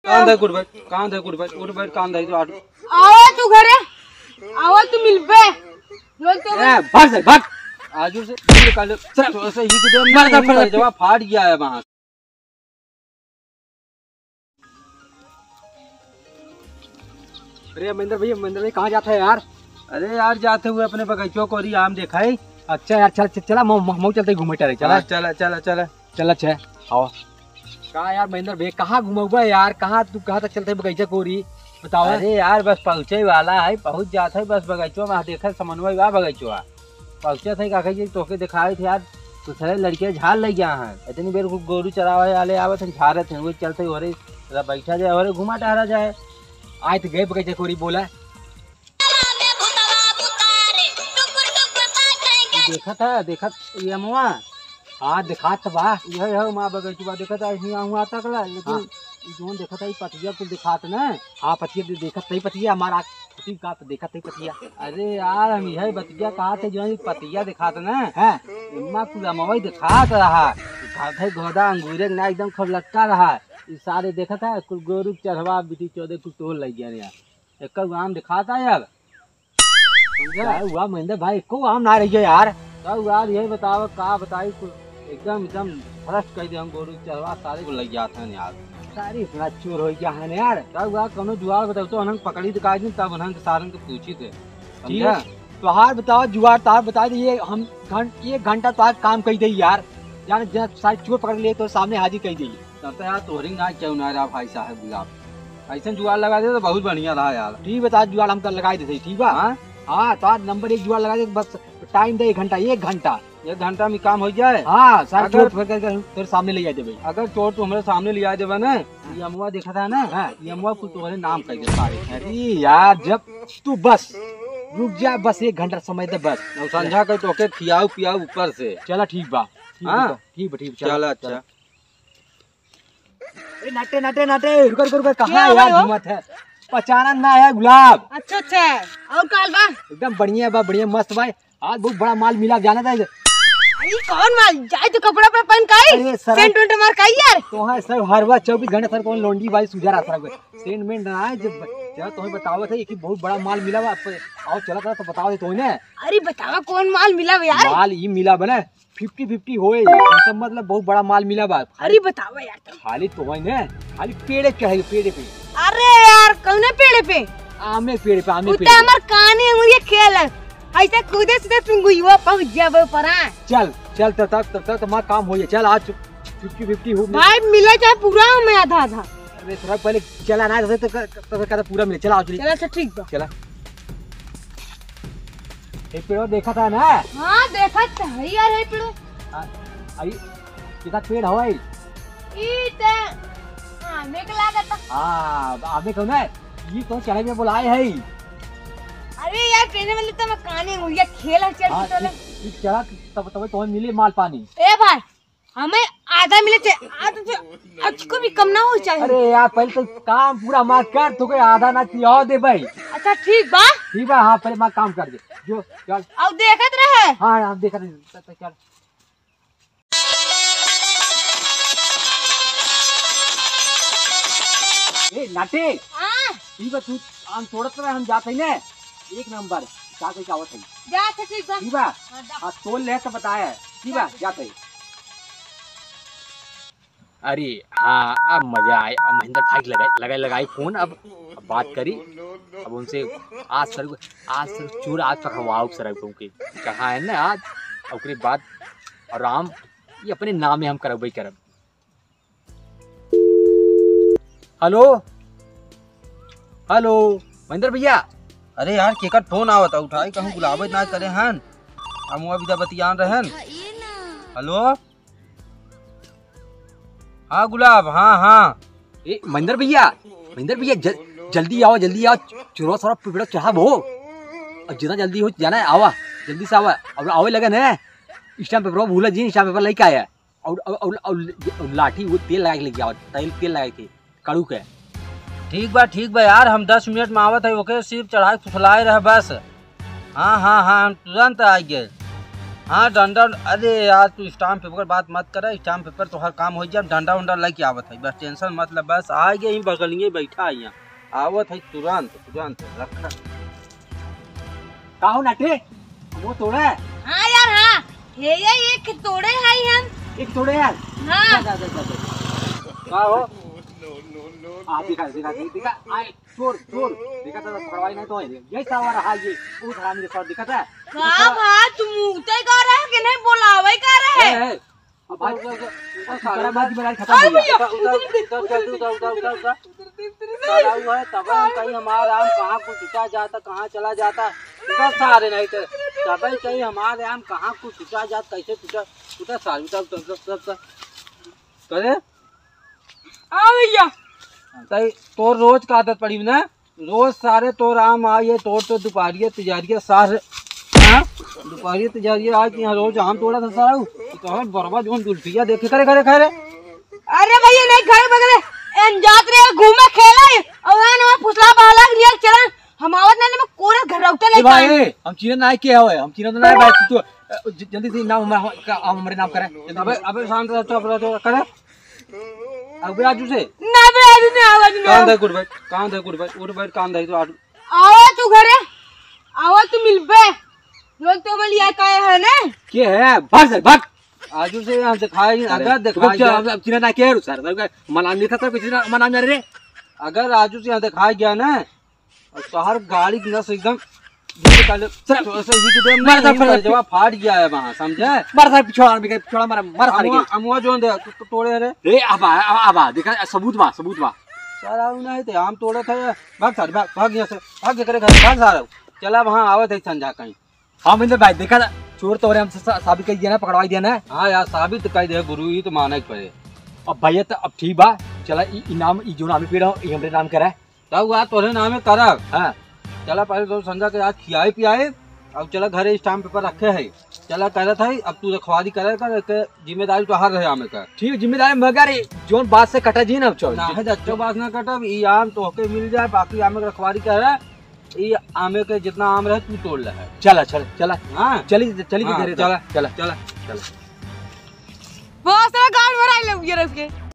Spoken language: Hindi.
कांदा कुड़ बैठ उठ बैठ कांदा तो आओ तू घरे आओ तू मिलबे रोल तो ए भाग आजू से निकाल थोड़ा सा ही दे मार जवाब फाड़ गया है वहां। अरे महेंद्र भाई कहाँ जाते हैं यार? अरे यार जाते हुए अपने बगीचों को और आम देखा है। अच्छा यार चला मऊ चलते घूमे टरे चला चला अच्छा आओ। कहाँ यार महेंद्र भाई कहाँ घूमोगे यार? कहाँ तू कहाँ तक चलते बगीचा कोरी बताओ। अरे यार बस पहुँचे वाला है, पहुँच जाता है बस बगीचों में देखा समन्वय हुआ बगीचो पहुँचे थे का तोके दिखाए थे यार कुछ लड़के झाल लग गया है इतनी बेर गोरू चरावे वाले आवत हैं झारे थे वो चलते हो रहे बैठा जाए और घुमा टहरा जाए। आए तो गए बगीचा कोरी बोला देखा ये मुआ हाँ दिखा तो बा यह माँ बगीचा देखा था हुआ तक लेकिन जो देखा था पतिया कुछ दिखात न। हाँ पतिया देखा तही पतिया हमारा का तो देखा तही पतिया। अरे यार हम यही बतिया कहा थे जो पतिया दिखात न है इम्मा कुलमवई दिखात रहा घाधे घोड़ा अंगूरे ना एकदम खूब लटका रहा इस सारे देखा था कुल गोरू चढ़वा बिटी चौदह कुल तोड़ लग गया यार एक आम दिखाता यार समझा हुआ महेंद्र भाई को आम ना रही है यार। तब यार यही बताओ का बताई कुल एकदम फरस्ट कह दे हम गोरू चढ़वा सारे को लग जाते हैं यार सारी इतना चोर हो गया है यार। तब यार कोनो जुआर बताओ तो अनंग पकड़ी दिखाई दी तब अनंग सारंग को पूछी थे समझा। तो हार बताओ जुआर तार बता दिए हम एक घंटा तो आज काम कर दी यार जाने जब सारे चोर पकड़ लिए तो सामने हाजिर कर दी। तब तो यार तोहरी ना क्यों ना रहा भाई साहब गुलाब ऐसा जुआर लगा दे तो बहुत बढ़िया रहा यार। ठीक बता जुआर हम कर लगाई देते ठीक बा। हाँ तो आज नंबर 1 जुआर लगा दे बस टाइम दे 1 घंटा में काम हो जाए। हाँ सारे चोर पकड़ कर तेरे सामने ले जाते भाई। अगर चोर तो हमारे सामने ले आए देवा ना ये अमुआ देखा था ना ये कुछ तुम्हारे नाम कह दे सारे। अरे यार जब तू बस रुक जा बस 1 घंटा समय दे बस समझा कर तो के खियाओ पियाओ ऊपर से। चला ठीक बा ठीक चला अच्छा। नाटे रुक कहाँ यार घूमत है पहचाना ना है गुलाब। अच्छा और काल बा एकदम बढ़िया मस्त भाई आज बहुत बड़ा माल मिला जाना था। अरे कौन माल जाए तो कपड़ा पर पहन काई सेंट वेंट मार काई यार तो हाँ सर हरवा 24 घंटे सर कौन लोंडी भाई सुझा रहा था सेंट में ना है जब तुम्हें बताओ था कि बहुत बड़ा माल मिला हुआ आओ चला था तो बताओ दे तोने। अरे बतावा कौन माल मिला यार? माल ये मिला बने 50-50 होए सब मतलब बहुत बड़ा माल मिला बा। अरे बतावा यार खाली तो ने खाली पेड़े चढ़े पेड़े पे। अरे यार कौन पेड़े पे? आमे पेड़े पे आमे पेड़े हमार काने मुझे खेल ऐसे कूदे सीधे टुंगुइवा पहुंच जाबे परा। चल तब मां काम हो जाए। चल आज 50-50 हो भाई मिला चाहे पूरा में आधा अरे थोड़ा पहले चला ना तो कहता पूरा मिले। चला चला अच्छा ठीक बा चला। ये पेड़ देखा था ना? हाँ देखा है यार है पेड़ आई कितना पेड़ हवाई ई ते आमे के लागत। हां आमे कौन है ये तो चढ़े में बुलाए है। अरे यार ट्रेन में तो मैं काने मुझे खेल चल चला तब तो मिले माल पानी। ए भाई हमें आधा मिले थे आधा से अच्छी भी कम ना हो चाहिए। अरे यार पहले तो काम पूरा मार कर तो कोई आधा ना किया दे भाई। अच्छा ठीक बा हाँ पहले मार काम कर दे जो चल अब देखत रहे। हाँ हम देखत रहे चल। ए नाटे हां ठीक है तू आम तोड़त रहे हम जाते हैं ना 1 नंबर जाके क्या होत है जा ठीक बा हां तोड़ ले तो बताया ठीक बा जाते। अरे हाँ अब मजा आया। अब महेंद्र भाई लगाई फोन अब बात करी अब उनसे आज सर चोर आज पकड़वाओ सर क्योंकि कहा है ना आज और बाद आराम ये अपने नाम में हम करब भाई करब। हेलो महेंद्र भैया। अरे यार केकर फोन आवत उठाई कहूँ गुलाबे ना करे हन हम अभी बतियान रहन। हेलो हाँ गुलाब हाँ ए महेंद्र भैया जल्दी आओ चोरा सारा पेड़ चढ़ा वो जितना जल्दी हो जाना है आवा जल्दी से आवा और आवे लगे ना स्टाम्प पेपर भूला जी स्टाम्प पेपर लेके आया और लाठी वो तेल लगा के लेके आओ तेल लगा के कड़ू के। ठीक बा यार हम 10 मिनट में आवत है ओके सिर चढ़ाए फुसलाए रहे बस। हाँ हम तुरंत आ गए। हाँ डंडा, अरे यार तू स्टाम्प पेपर बात मत कर, स्टाम्प पेपर तो हर काम हो जाए, डंडा उंडा लेके आवत है, बस टेंशन मतलब बस आ गए ही बगलिए बैठा यहाँ आवत है तुरंत तुरंत रखा। का हो नाटे वो तोड़ा है? हाँ यार हाँ, ये एक तोड़े है हम। एक तोड़े यार। हाँ का हो आ दिखा आए चोर चोर देखा था पकड़वाई नहीं तो यही सावा रहा ये वो हरामी के साथ दिखा था। का भाई तुम उते कर रहे कि नहीं बोलावे कर रहे? अब भाई सारा बात बना खत्म अरे हो गया। उधर चला हुआ है तब कहीं हमारा आम कहाँ को छुटा जाता कहाँ चला जाता, सब सारे नहीं थे तब कहीं हमारे आम कहाँ को छुटा जाता, कैसे छुटा छुटा सारे सब करे। हाँ भैया तो रोज का आदत पड़ी ना, रोज सारे तोर आम आइए तोड़ तो दोपहरिया तजारिया सारे दोपहरिया तजारिया आज यहाँ रोज आम तोड़ा था सारा तो बर्बाद जो जुल्फिया देखे करे करे करे। अरे भैया नहीं घर बगले एन जात रहे घूमे खेला और ना फुसला बाला रिया चला हम आवत ना में कोरे घर उठे ले भाई हम चीना ना किया हुआ है, हम चीना तो ना भाई तू जल्दी से नाम हमारे नाम करे। अबे अबे शांत रह चुप रह तो करे अब राजू से ना बे आज नहीं आवाज में कान दे गुड बैठ उठ बैठ कान दे तो आवा तू घरे आवा तू मिलबे लोग तो मैं लिया का है ना के है भाग सर भाग आजू से यहाँ दिखाई अगर दिखाई अब चीना ना किया सर मना नहीं था तो किसी ना मना जा रहे अगर राजू से यहाँ दिखाई गया ना और शहर गाड़ी नस एकदम जवाब फाट गया है वहाँ समझे मार सर पिछोड़ा मार अमुआ जो दे तोड़े रे ए अब देखा सबूत बा सारा नहीं थे आम तोड़े थे भाग सारे भाग यहाँ से भाग करे घर भाग सारा चला वहाँ आवत है संजा कहीं। हाँ मतलब भाई देखा था चोर तो हमसे साबित कर दिया ना पकड़वाई दिया ना। हाँ यार साबित कर दे गुरु ही तो माने पड़े। अब भैया तो अब ठीक बा चला इनाम जो नाम पे रहा हमरे नाम करा तब वह तोरे नामे करब। हाँ चला पहले तो संजा के आज खियाए पियाए अब चला घरे स्टाम्प पेपर रखे है चला कह रहा था अब तू रखवारी करे कर जिम्मेदारी तो हर रहे आमे का ठीक है जिम्मेदारी मगर जोन बात से कटा जी ना ना है अच्छो बात ना कटब ई आम तो होके मिल जाए बाकी आमे का रखवारी कह रहा ये आमे के जितना आम रहे तू तोड़ ले है। चला हाँ चली चला चला चला चला बहुत सारा गाड़ भराई ले ये रस के